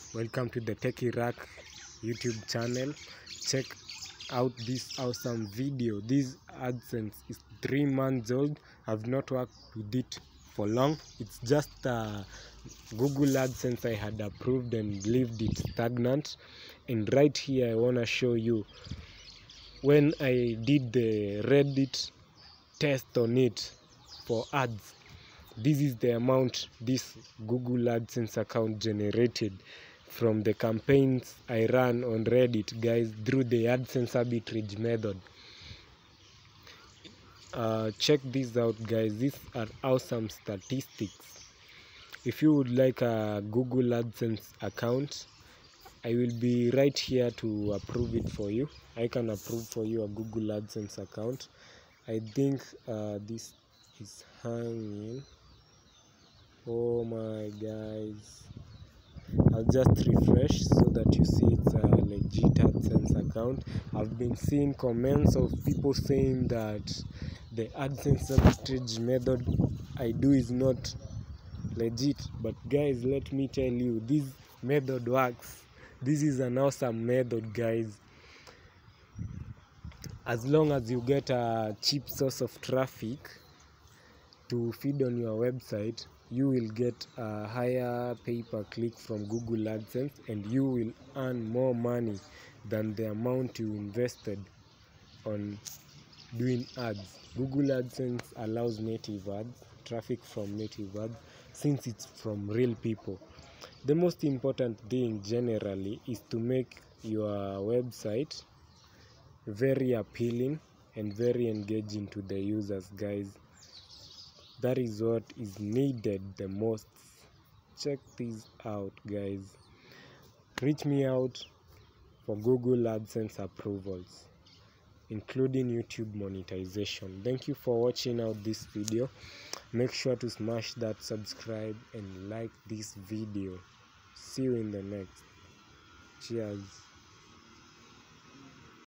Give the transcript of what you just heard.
Welcome to the Techie Rack YouTube channel. Check out this awesome video. This AdSense is 3 months old. I've not worked with it for long. It's just Google AdSense I had approved and left it stagnant. And right here I want to show you when I did the Reddit test on it for ads. This is the amount this Google AdSense account generated from the campaigns I ran on Reddit, guys, through the Adsense Arbitrage method. Check this out, guys. These are awesome statistics. If you would like a Google AdSense account, I will be right here to approve it for you. I can approve for you a Google AdSense account. I think this is hanging. Oh my guys, I'll just refresh so that you see it's a legit AdSense account. I've been seeing comments of people saying that the AdSense arbitrage method I do is not legit, but guys, let me tell you, this method works. This is an awesome method, guys. As long as you get a cheap source of traffic to feed on your website, you will get a higher pay-per-click from Google AdSense, and you will earn more money than the amount you invested on doing ads. Google AdSense allows native ads, traffic from native ads, since it's from real people. The most important thing generally is to make your website very appealing and very engaging to the users, guys. That is what is needed the most. Check this out, guys. Reach me out for Google AdSense approvals, including YouTube monetization. Thank you for watching out this video. Make sure to smash that subscribe and like this video. See you in the next. Cheers.